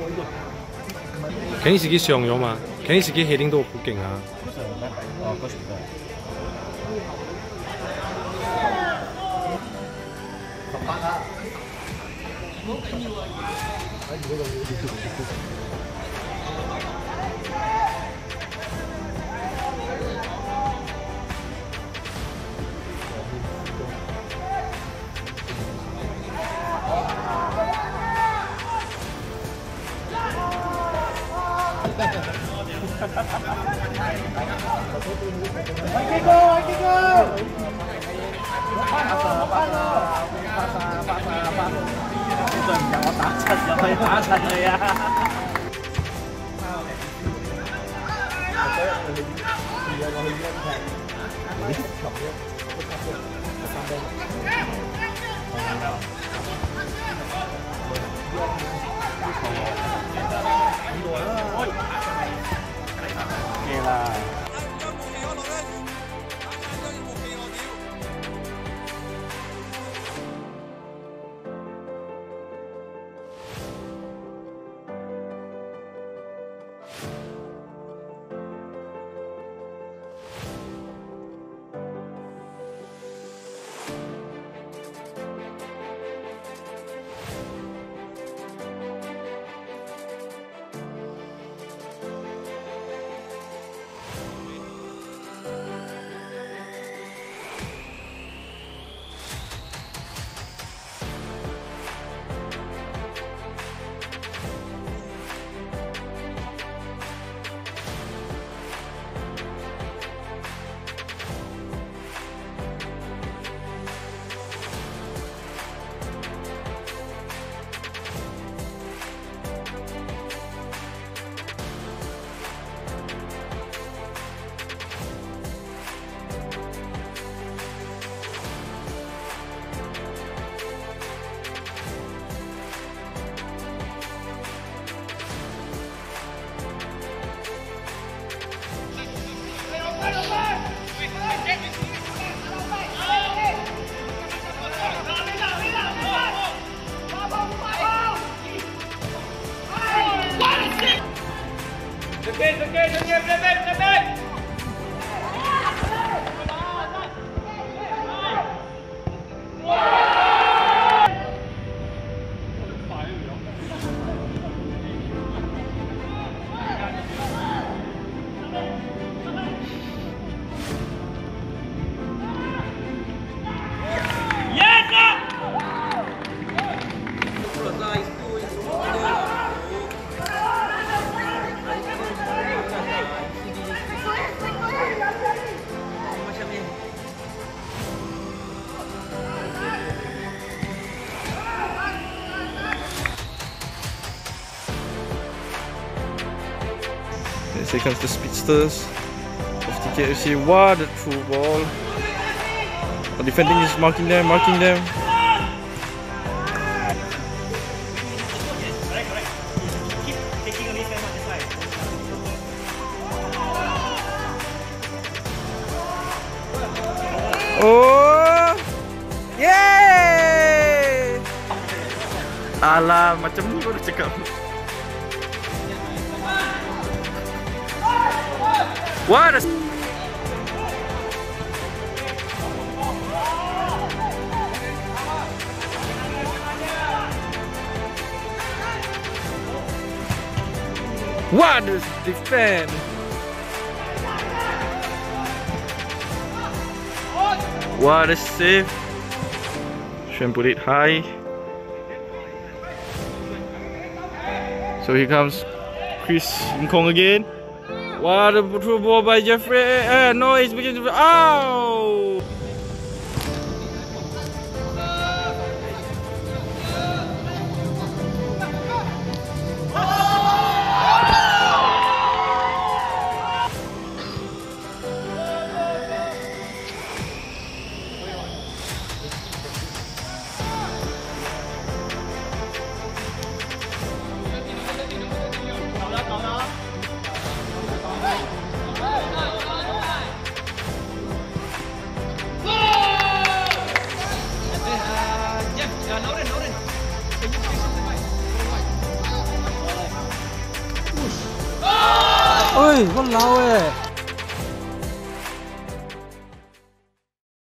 Kenny 自己上咗嘛 ？Kenny 自己起頂都好勁啊！ 哦，嗰時嘅。18啊！好緊要啊！喺嗰度。 Here comes the speedsters of TKFC. What a through ball. The defending is marking them, Oh! Yay! Alah, macam ni baru cakap. What a... What a defend! What a save! Shouldn't put it high. So here comes Chris Nkong again. What a true ball by Jeffrey! No, he's beginning to... Oh! Ôi, con lao ơi.